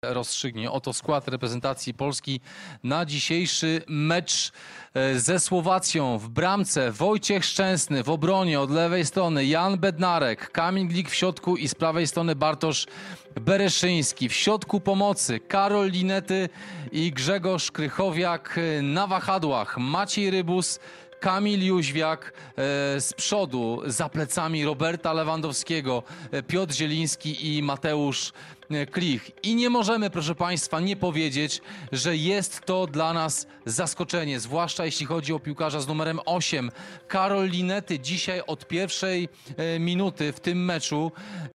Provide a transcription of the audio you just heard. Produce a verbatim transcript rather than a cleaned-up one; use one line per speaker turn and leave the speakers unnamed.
rozstrzygnie. Oto skład reprezentacji Polski na dzisiejszy mecz ze Słowacją. W bramce Wojciech Szczęsny, w obronie od lewej strony Jan Bednarek, Kamil Glik w środku i z prawej strony Bartosz Bereszyński. W środku pomocy Karol Linety i Grzegorz Krychowiak na wahadłach. Maciej Rybus, Kamil Jóźwiak, e, z przodu, za plecami Roberta Lewandowskiego, e, Piotr Zieliński i Mateusz e, Klich. I nie możemy, proszę Państwa, nie powiedzieć, że jest to dla nas zaskoczenie, zwłaszcza jeśli chodzi o piłkarza z numerem osiem. Karol Linety dzisiaj od pierwszej e, minuty w tym meczu